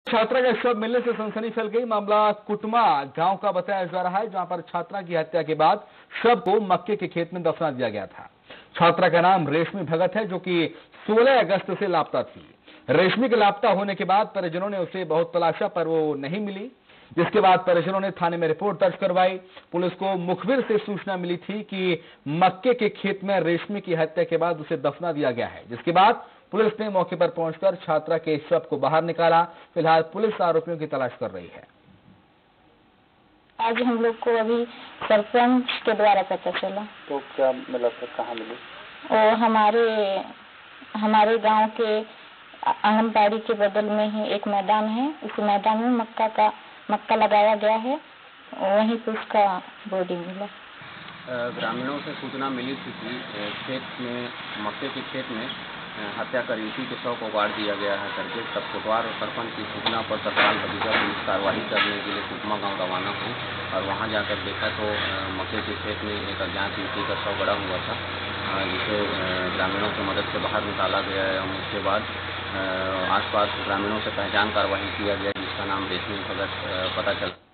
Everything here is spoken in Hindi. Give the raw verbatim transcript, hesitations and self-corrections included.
छात्रा का शव मिलने से सनसनी फैल गई। मामला कुटमा गांव का बताया जा रहा है, जहां पर छात्रा की हत्या के बाद शव को मक्के के खेत में दफना दिया गया था। छात्रा का नाम रेशमी भगत है, जो कि सोलह अगस्त से लापता थी। रेशमी के लापता होने के बाद परिजनों ने उसे बहुत तलाशा, पर वो नहीं मिली, जिसके बाद परिजनों ने थाने में रिपोर्ट दर्ज करवाई। पुलिस को मुखबिर से सूचना मिली थी कि मक्के के खेत में रेशमी की हत्या के बाद उसे दफना दिया गया है, जिसके बाद पुलिस ने मौके पर पहुंचकर छात्रा के शव को बाहर निकाला। फिलहाल पुलिस आरोपियों की तलाश कर रही है। आज हम लोग को अभी सरपंच के द्वारा पता चला। तो क्या मिला सर, कहाँ मिली? और हमारे हमारे गांव के आंगनबाड़ी के बगल में ही एक मैदान है। उस मैदान में मक्का का मक्का लगाया गया है, वहीं पर उसका बॉडी मिला। ग्रामीणों से सूचना मिली थी कि खेत में मक्के के खेत में हत्या कर युवती के शव को गाड़ दिया गया है करके। तब कोटवार और सरपंच की सूचना पर तत्काल बगीचा पुलिस कार्रवाई करने के लिए कुटमा गांव रवाना हुई और वहां जाकर देखा तो मक्के के खेत में एक अज्ञात युवती का शव गड़ा हुआ था, जिसे ग्रामीणों की मदद से बाहर निकाला गया है। उसके बाद आसपास ग्रामीणों से पहचान कार्रवाई किया गया, जिसका नाम रेशमी भगत पता चला।